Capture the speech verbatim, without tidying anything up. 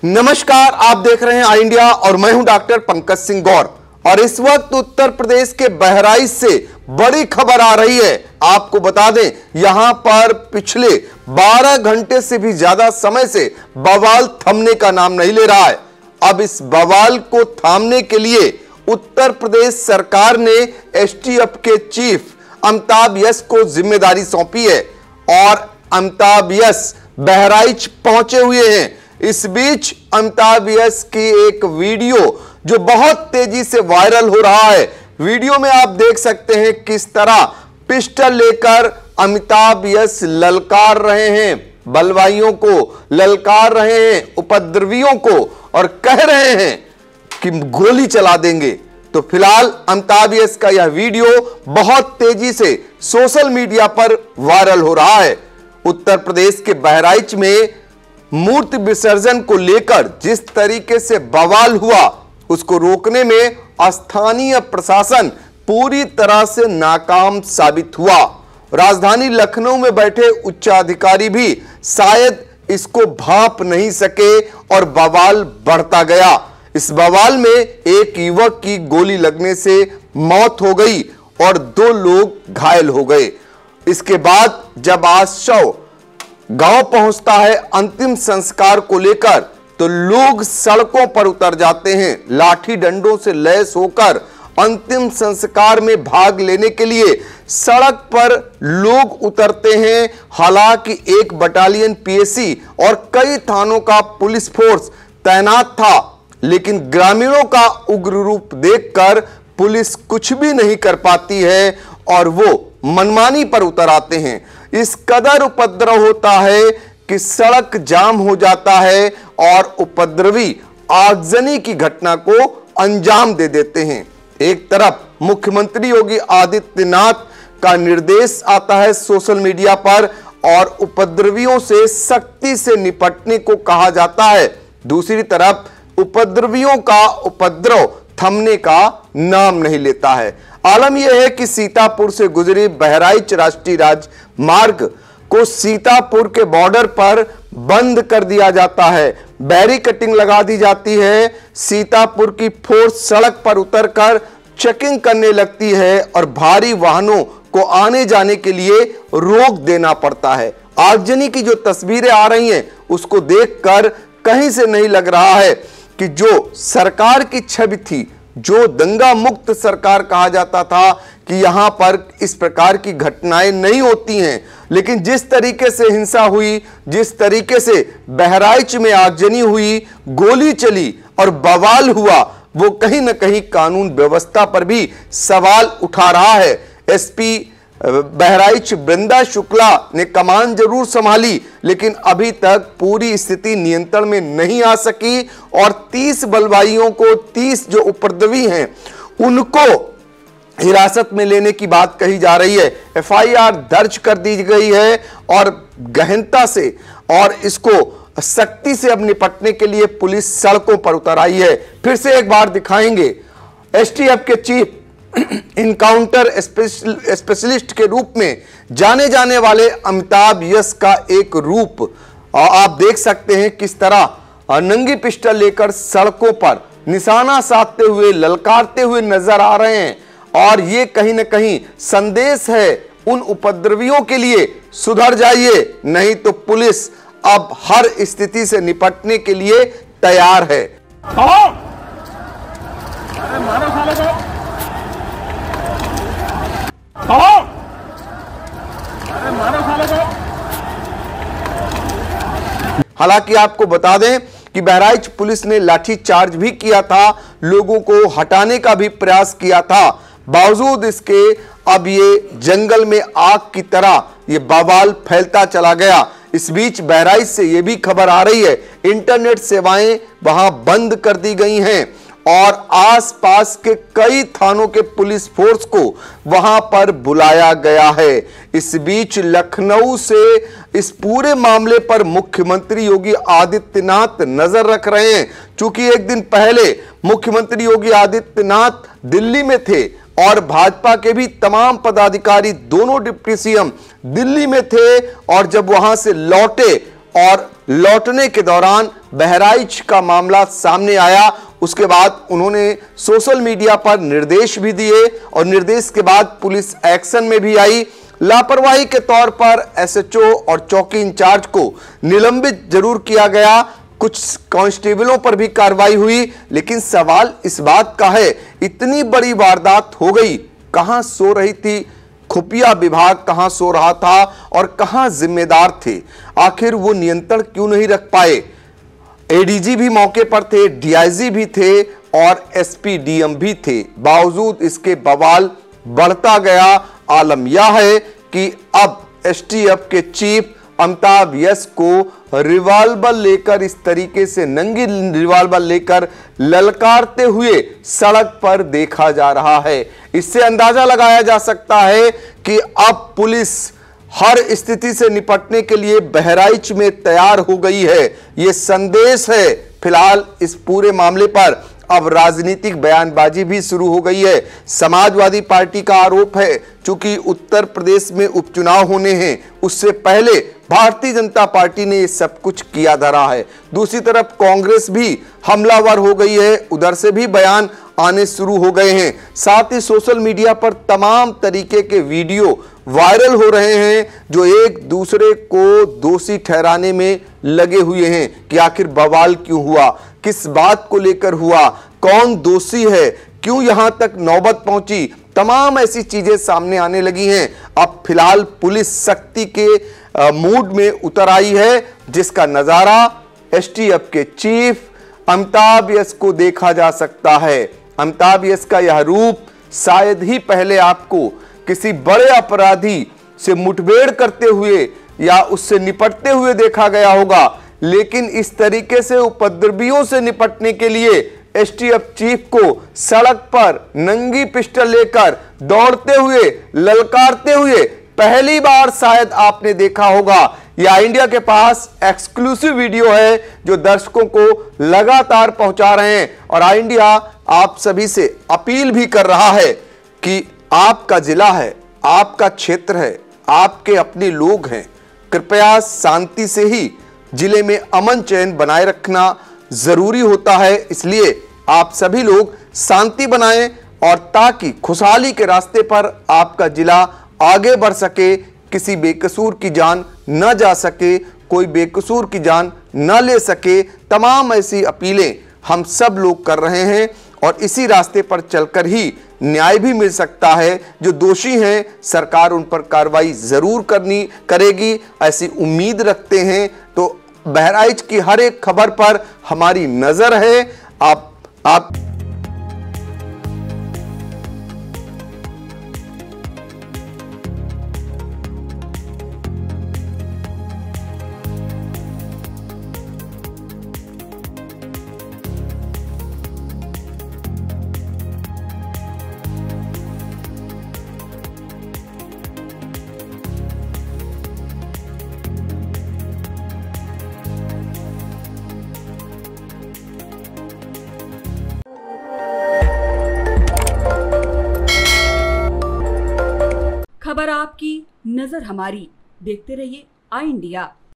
नमस्कार, आप देख रहे हैं आई इंडिया और मैं हूं डॉक्टर पंकज सिंह गौर। और इस वक्त उत्तर प्रदेश के बहराइच से बड़ी खबर आ रही है। आपको बता दें, यहां पर पिछले बारह घंटे से भी ज्यादा समय से बवाल थमने का नाम नहीं ले रहा है। अब इस बवाल को थामने के लिए उत्तर प्रदेश सरकार ने एसटीएफ के चीफ अमिताभ यस को जिम्मेदारी सौंपी है और अमिताभ यस बहराइच पहुंचे हुए हैं। इस बीच अमिताभ यस की एक वीडियो जो बहुत तेजी से वायरल हो रहा है, वीडियो में आप देख सकते हैं किस तरह पिस्टल लेकर अमिताभ यस ललकार रहे हैं, बलवाइयों को ललकार रहे हैं, उपद्रवियों को, और कह रहे हैं कि गोली चला देंगे। तो फिलहाल अमिताभ यस का यह वीडियो बहुत तेजी से सोशल मीडिया पर वायरल हो रहा है। उत्तर प्रदेश के बहराइच में मूर्ति विसर्जन को लेकर जिस तरीके से बवाल हुआ, उसको रोकने में स्थानीय प्रशासन पूरी तरह से नाकाम साबित हुआ। राजधानी लखनऊ में बैठे उच्चाधिकारी भी शायद इसको भांप नहीं सके और बवाल बढ़ता गया। इस बवाल में एक युवक की गोली लगने से मौत हो गई और दो लोग घायल हो गए। इसके बाद जब आज शव गांव पहुंचता है अंतिम संस्कार को लेकर, तो लोग सड़कों पर उतर जाते हैं, लाठी डंडों से लैस होकर अंतिम संस्कार में भाग लेने के लिए सड़क पर लोग उतरते हैं। हालांकि एक बटालियन पीएसी और कई थानों का पुलिस फोर्स तैनात था, लेकिन ग्रामीणों का उग्र रूप देखकर पुलिस कुछ भी नहीं कर पाती है और वो मनमानी पर उतर आते हैं। इस कदर उपद्रव होता है कि सड़क जाम हो जाता है और उपद्रवी आगजनी की घटना को अंजाम दे देते हैं। एक तरफ मुख्यमंत्री योगी आदित्यनाथ का निर्देश आता है सोशल मीडिया पर और उपद्रवियों से सख्ती से निपटने को कहा जाता है, दूसरी तरफ उपद्रवियों का उपद्रव थमने का नाम नहीं लेता है। आलम यह है कि सीतापुर से गुजरी बहराइच राष्ट्रीय राजमार्ग को सीतापुर के बॉर्डर पर बंद कर दिया जाता है, बैरिकेडिंग लगा दी जाती है। सीतापुर की फोर्स सड़क पर उतरकर चेकिंग करने लगती है और भारी वाहनों को आने जाने के लिए रोक देना पड़ता है। आगजनी की जो तस्वीरें आ रही हैं, उसको देखकर कहीं से नहीं लग रहा है कि जो सरकार की छवि थी, जो दंगा मुक्त सरकार कहा जाता था कि यहां पर इस प्रकार की घटनाएं नहीं होती हैं, लेकिन जिस तरीके से हिंसा हुई, जिस तरीके से बहराइच में आगजनी हुई, गोली चली और बवाल हुआ, वो कहीं ना कहीं कानून व्यवस्था पर भी सवाल उठा रहा है। एसपी बहराइच वृंदा शुक्ला ने कमान जरूर संभाली, लेकिन अभी तक पूरी स्थिति नियंत्रण में नहीं आ सकी और तीस बलवाइयों को, तीस जो उपद्रवी हैं, उनको हिरासत में लेने की बात कही जा रही है। एफआईआर दर्ज कर दी गई है और गहनता से और इसको सख्ती से अब निपटने के लिए पुलिस सड़कों पर उतर आई है। फिर से एक बार दिखाएंगे, एसटीएफ के चीफ इनकाउंटर स्पेशलिस्ट के रूप में जाने जाने वाले अमिताभ यस का एक रूप आप देख सकते हैं किस तरह नंगी पिस्टल लेकर सड़कों पर निशाना साधते हुए, ललकारते हुए नजर आ रहे हैं। और ये कहीं ना कहीं संदेश है उन उपद्रवियों के लिए, सुधर जाइए, नहीं तो पुलिस अब हर स्थिति से निपटने के लिए तैयार है। हालांकि आपको बता दें कि बहराइच पुलिस ने लाठीचार्ज भी किया था, लोगों को हटाने का भी प्रयास किया था। बावजूद इसके अब ये जंगल में आग की तरह ये बवाल फैलता चला गया। इस बीच बहराइच से ये भी खबर आ रही है, इंटरनेट सेवाएं वहां बंद कर दी गई हैं और आसपास के कई थानों के पुलिस फोर्स को वहां पर बुलाया गया है। इस बीच लखनऊ से इस पूरे मामले पर मुख्यमंत्री योगी आदित्यनाथ नजर रख रहे हैं। चूंकि एक दिन पहले मुख्यमंत्री योगी आदित्यनाथ दिल्ली में थे और भाजपा के भी तमाम पदाधिकारी, दोनों डिप्टी सीएम दिल्ली में थे, और जब वहां से लौटे और लौटने के दौरान बहराइच का मामला सामने आया। उसके बाद उन्होंने सोशल मीडिया पर निर्देश भी दिए और निर्देश के बाद पुलिस एक्शन में भी आई। लापरवाही के तौर पर एसएचओ और चौकी इंचार्ज को निलंबित जरूर किया गया, कुछ कांस्टेबलों पर भी कार्रवाई हुई, लेकिन सवाल इस बात का है, इतनी बड़ी वारदात हो गई, कहां सो रही थी खुफिया विभाग, कहां सो रहा था और कहां जिम्मेदार थे? आखिर वो नियंत्रण क्यों नहीं रख पाए? एडीजी भी मौके पर थे, डीआईजी भी थे और एसपी डीएम भी थे। बावजूद इसके बवाल बढ़ता गया। आलम यह है कि अब एसटीएफ के चीफ अमिताभ यस को रिवाल्वर लेकर, इस तरीके से नंगी रिवाल्वर लेकर ललकारते हुए सड़क पर देखा जा रहा है। इससे अंदाजा लगाया जा सकता है कि अब पुलिस हर स्थिति से निपटने के लिए बहराइच में तैयार हो गई है। यह संदेश है। फिलहाल इस पूरे मामले पर अब राजनीतिक बयानबाजी भी शुरू हो गई है। समाजवादी पार्टी का आरोप है, चूंकि उत्तर प्रदेश में उपचुनाव होने हैं, उससे पहले भारतीय जनता पार्टी ने ये सब कुछ किया धरा है। दूसरी तरफ कांग्रेस भी हमलावर हो गई है, उधर से भी बयान आने शुरू हो गए हैं। साथ ही सोशल मीडिया पर तमाम तरीके के वीडियो वायरल हो रहे हैं जो एक दूसरे को दोषी ठहराने में लगे हुए हैं कि आखिर बवाल क्यों हुआ, किस बात को लेकर हुआ, कौन दोषी है, क्यों यहां तक नौबत पहुंची। तमाम ऐसी चीजें सामने आने लगी हैं। अब फिलहाल पुलिस सख्ती के मूड में उतर आई है, जिसका नजारा एसटीएफ के चीफ अमिताभ यस को देखा जा सकता है। अमिताभ यस का यह रूप शायद ही पहले आपको किसी बड़े अपराधी से मुठभेड़ करते हुए या उससे निपटते हुए देखा गया होगा, लेकिन इस तरीके से उपद्रवियों से निपटने के लिए एसटीएफ चीफ को सड़क पर नंगी पिस्टल लेकर दौड़ते हुए, ललकारते हुए पहली बार शायद आपने देखा होगा। यह इंडिया के पास एक्सक्लूसिव वीडियो है जो दर्शकों को लगातार पहुंचा रहे हैं और आई इंडिया आप सभी से अपील भी कर रहा है कि आपका जिला है, आपका क्षेत्र है, आपके अपने लोग हैं, कृपया शांति से ही जिले में अमन चैन बनाए रखना जरूरी होता है। इसलिए आप सभी लोग शांति बनाएं और ताकि खुशहाली के रास्ते पर आपका जिला आगे बढ़ सके, किसी बेकसूर की जान न जा सके, कोई बेकसूर की जान न ले सके। तमाम ऐसी अपीलें हम सब लोग कर रहे हैं और इसी रास्ते पर चलकर ही न्याय भी मिल सकता है। जो दोषी हैं सरकार उन पर कार्रवाई जरूर करनी करेगी, ऐसी उम्मीद रखते हैं। तो बहराइच की हर एक खबर पर हमारी नजर है। आप आप खबर आपकी, नजर हमारी। देखते रहिए आई इंडिया।